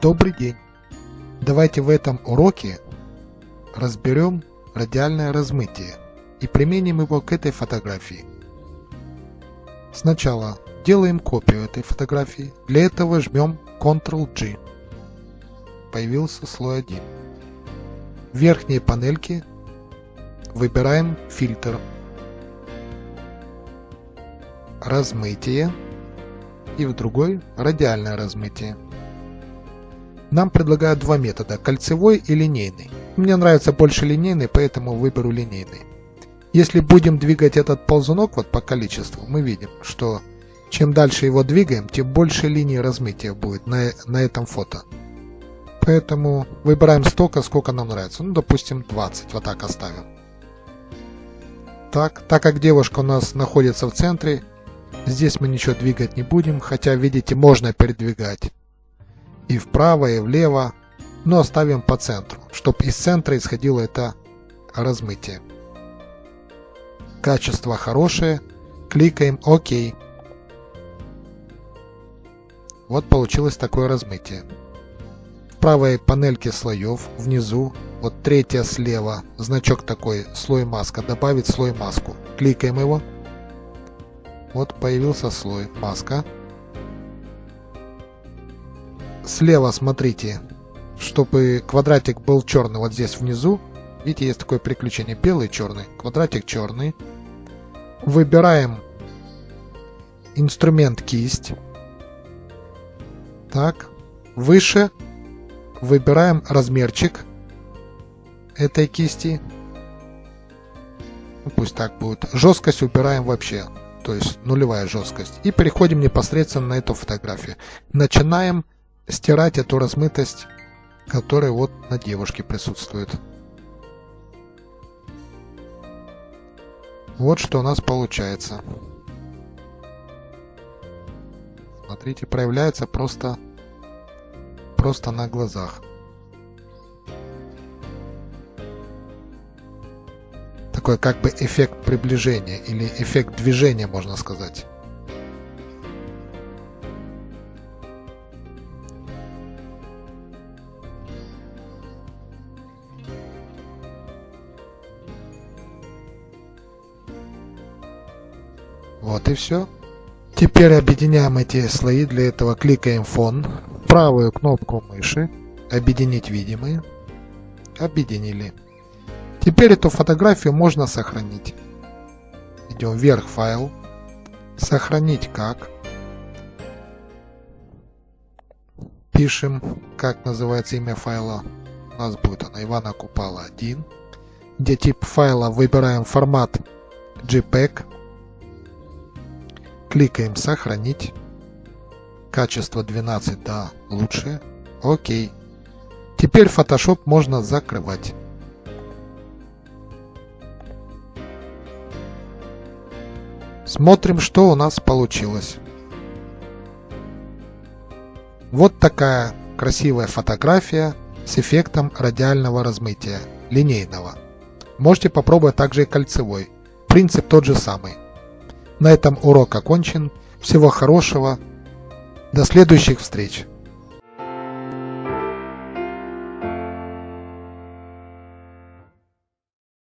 Добрый день! Давайте в этом уроке разберем радиальное размытие и применим его к этой фотографии. Сначала делаем копию этой фотографии. Для этого жмем Ctrl-G. Появился слой 1. В верхней панельке выбираем фильтр, размытие и в другой радиальное размытие. Нам предлагают два метода, кольцевой и линейный. Мне нравится больше линейный, поэтому выберу линейный. Если будем двигать этот ползунок вот по количеству, мы видим, что чем дальше его двигаем, тем больше линий размытия будет на этом фото. Поэтому выбираем столько, сколько нам нравится. Ну, допустим, 20. Вот так оставим. Так как девушка у нас находится в центре, здесь мы ничего двигать не будем, хотя, видите, можно передвигать и вправо, и влево, но оставим по центру, чтобы из центра исходило это размытие. Качество хорошее, кликаем ОК. Вот получилось такое размытие. В правой панельке слоев, внизу, вот третья слева, значок такой, слой маска, добавить слой маску. Кликаем его. Вот появился слой маска. Слева смотрите, чтобы квадратик был черный, вот здесь внизу, видите, есть такое переключение, белый, черный, квадратик черный. Выбираем инструмент кисть. Так, выше выбираем размерчик этой кисти. Пусть так будет. Жесткость убираем вообще, то есть нулевая жесткость. И переходим непосредственно на эту фотографию. Начинаем стирать эту размытость, которая вот на девушке присутствует. Вот что у нас получается. Смотрите, проявляется просто на глазах. Такой как бы эффект приближения или эффект движения, можно сказать. Вот и все. Теперь объединяем эти слои. Для этого кликаем фон, правую кнопку мыши, объединить видимые. Объединили. Теперь эту фотографию можно сохранить. Идем вверх, файл, сохранить как. Пишем, как называется имя файла. У нас будет оно Ивана Купала 1. Где тип файла выбираем формат JPEG. Кликаем сохранить. Качество 12, да, лучшее. Окей. Теперь Photoshop можно закрывать. Смотрим, что у нас получилось. Вот такая красивая фотография с эффектом радиального размытия, линейного. Можете попробовать также и кольцевой. Принцип тот же самый. На этом урок окончен. Всего хорошего. До следующих встреч.